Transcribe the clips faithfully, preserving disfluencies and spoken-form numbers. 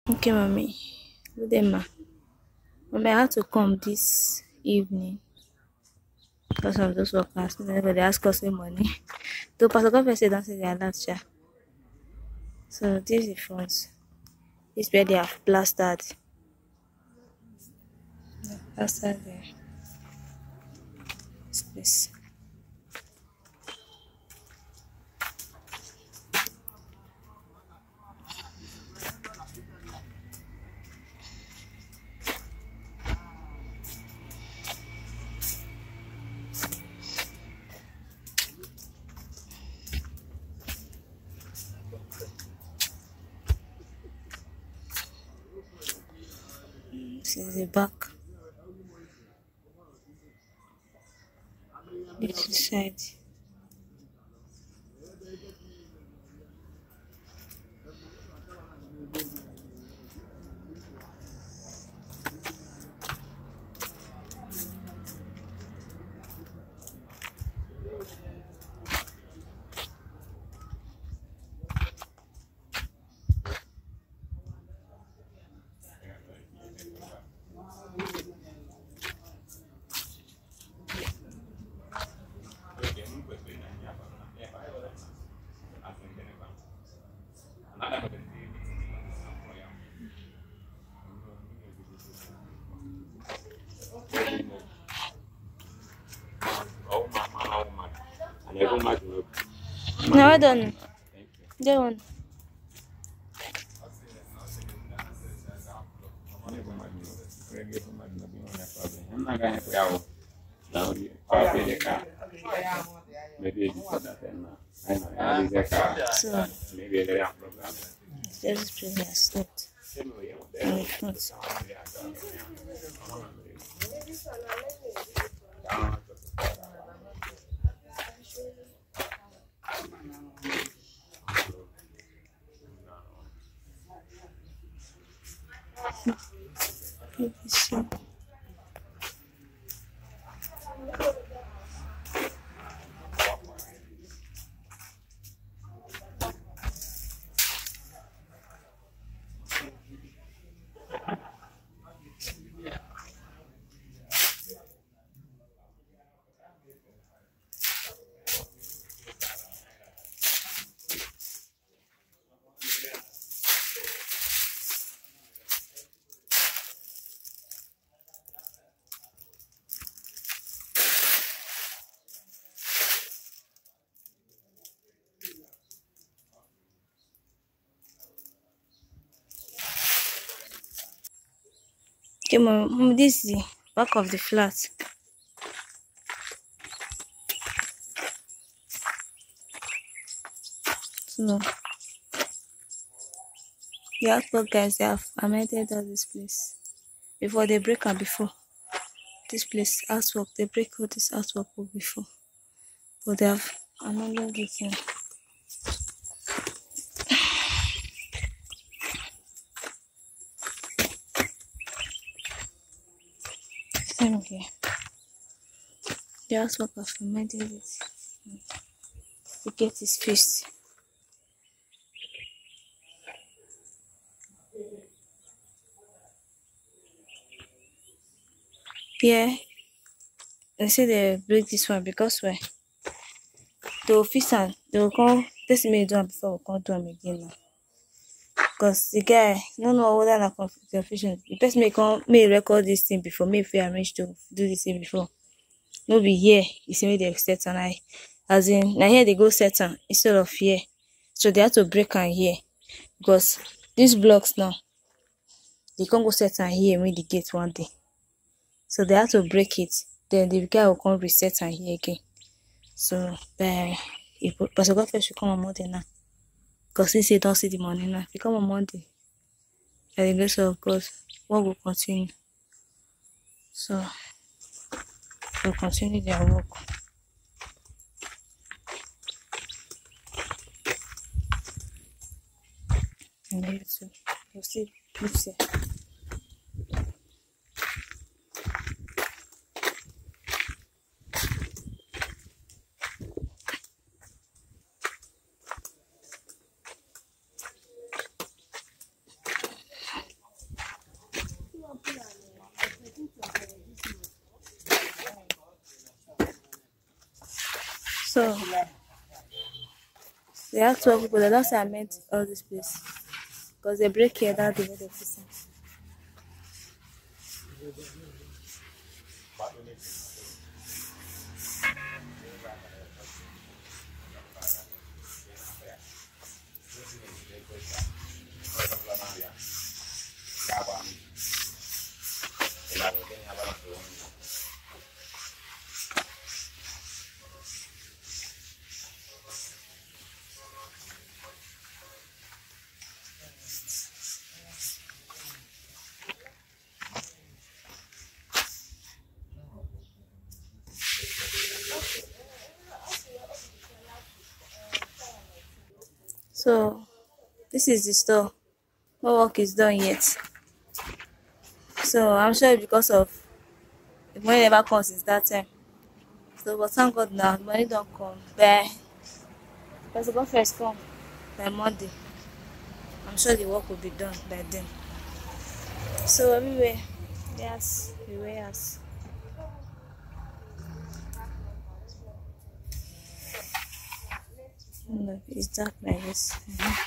Okay, mommy. Good day, ma. Mommy, I had to come this evening because of those workers. They ask us for money. The pastor God said, don't say they are not sure. So this is the front. This is where they have plastered. Plastered there. This place. This is the back. This is side. No, I don't. That one. So, there's this place I slept in the front. So, okay, mom, this is the back of the flat. So, the outback guys, they have amended all this place. Before they break up before. This place, artwork, they break all this artwork before. But they have amended it here. Same here. The artwork have amended it. The gate is fixed. Yeah, they say they break this one because why? The officer, they will come, this may do them before we come do them again now. Because the guy, no know whether na confusion. The person may come, may record this thing before, may fair arrange to do this thing before. No be here, you see me they set and I, as in, now here they go set on instead of here. So they have to break on here. Because these blocks now, they can't go set on here when they get one day. So they have to break it. Then the guy will come reset on here again. So, uh, if Pastor Godfrey should come on Monday now. Because since he don't see the money now, if he come on Monday, by the grace of God, work will continue. So, we'll continue their work. And maybe too. We'll see. We'll see. So they have twelve people. They don't say I meant all this place because they break here that the way they fix it. So this is the store. No work is done yet. So I'm sure because of the money never comes since that time. So but thank God now the money don't come. By because the first come by Monday. I'm sure the work will be done by then. So everywhere, yes, everywhere yes. Look, it's dark like this. Mm-hmm.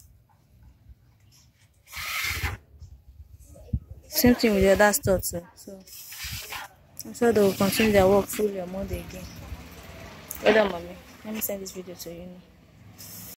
Same thing with the other store too. So I'm sure they will continue their work fully on Monday again. Well done, mommy. Let me send this video to you now.